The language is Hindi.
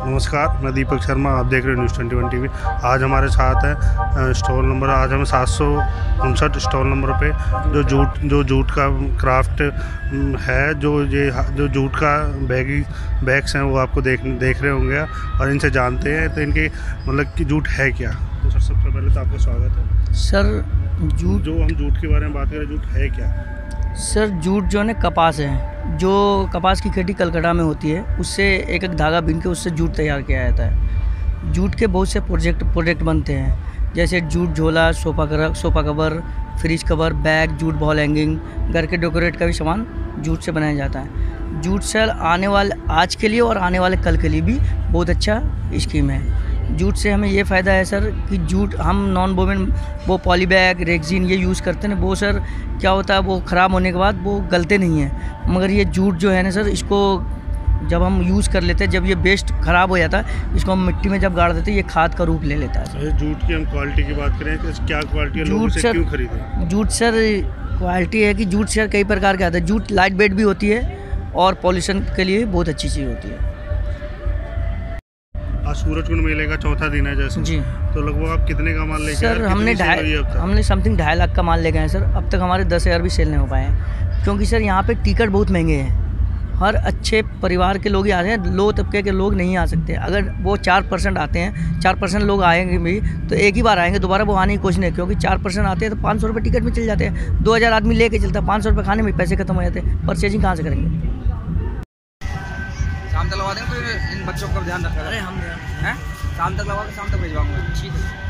नमस्कार, मैं दीपक शर्मा। आप देख रहे हो न्यूज़ 21 टीवी। आज हमारे साथ है स्टॉल नंबर, आज हम 759 स्टॉल नंबर पे जो जूट का क्राफ्ट है, जो जूट का बैग्स हैं वो आपको देख रहे होंगे और इनसे जानते हैं तो इनके मतलब कि जूट है क्या। तो सर सबसे पहले तो आपका स्वागत है। सर जूट, जो हम जूट के बारे में बात करें, जूट है क्या? सर जूट जो है कपास है, जो कपास की खेती कलकत्ता में होती है, उससे एक एक धागा बीन के उससे जूट तैयार किया जाता है। जूट के बहुत से प्रोजेक्ट बनते हैं, जैसे जूट झोला, sofa cover, fridge cover, bag, jute ball hanging, घर के डेकोरेट का भी सामान जूट से बनाया जाता है। जूट सर आने वाले आज के लिए और आने वाले कल के लिए भी बहुत अच्छा स्कीम है। जूट से हमें ये फ़ायदा है सर कि जूट हम नॉन वोवेन वो पॉली बैग, रेक्सिन ये यूज़ करते हैं, वो सर क्या होता है, वो ख़राब होने के बाद वो गलते नहीं हैं। मगर ये जूट जो है ना सर, इसको जब हम यूज़ कर लेते हैं, जब ये वेस्ट ख़राब हो जाता है, इसको हम मिट्टी में जब गाड़ देते हैं, ये खाद का रूप ले लेता है। जूट की हम क्वालिटी की बात करें तो क्या क्वालिटी है, लोग इसे क्यों खरीदें? जूट सर क्वालिटी है कि जूट सर कई प्रकार के आते हैं। जूट लाइट वेट भी होती है और पॉल्यूशन के लिए बहुत अच्छी चीज़ होती है। आज सूरजकुंड मेले का चौथा दिन है जैसे जी, तो लगभग आप कितने का माल लेके आए? सर हमने समथिंग 2.5 लाख का माल लेके आए सर। अब तक हमारे 10,000 भी सेल नहीं हो पाए हैं, क्योंकि सर यहाँ पे टिकट बहुत महंगे हैं। हर अच्छे परिवार के लोग ही आते हैं, लो तबके के लोग नहीं आ सकते। अगर वो 4% आते हैं, 4% लोग आएंगे भी तो एक ही बार आएंगे, दोबारा वो आने की कोशिश नहीं, क्योंकि 4% आते हैं तो 500 रुपये टिकट में चल जाते हैं। 2,000 आदमी लेके चलता है, 500 रुपये खाने में पैसे खत्म हो जाते हैं। परचेजिंग कहाँ से करेंगे? शाम तक लगा देंगे, तो इन बच्चों का ध्यान रखा। अरे हम शाम तक लगा के शाम तक भिजवाऊंगा। ठीक है।